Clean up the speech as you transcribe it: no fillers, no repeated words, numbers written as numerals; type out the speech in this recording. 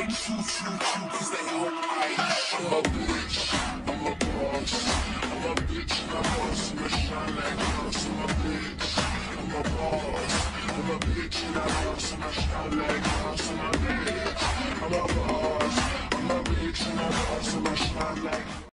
Cause they hope I'm a bitch, I'm a boss. I'm a bitch and I'm boss, I'ma shine like glass. I'm a bitch, I'm a boss. I'm a bitch and I'm boss, I'ma shine like glass. I'm a bitch, I'm a boss. I'm a bitch and I'm boss, I'ma shine like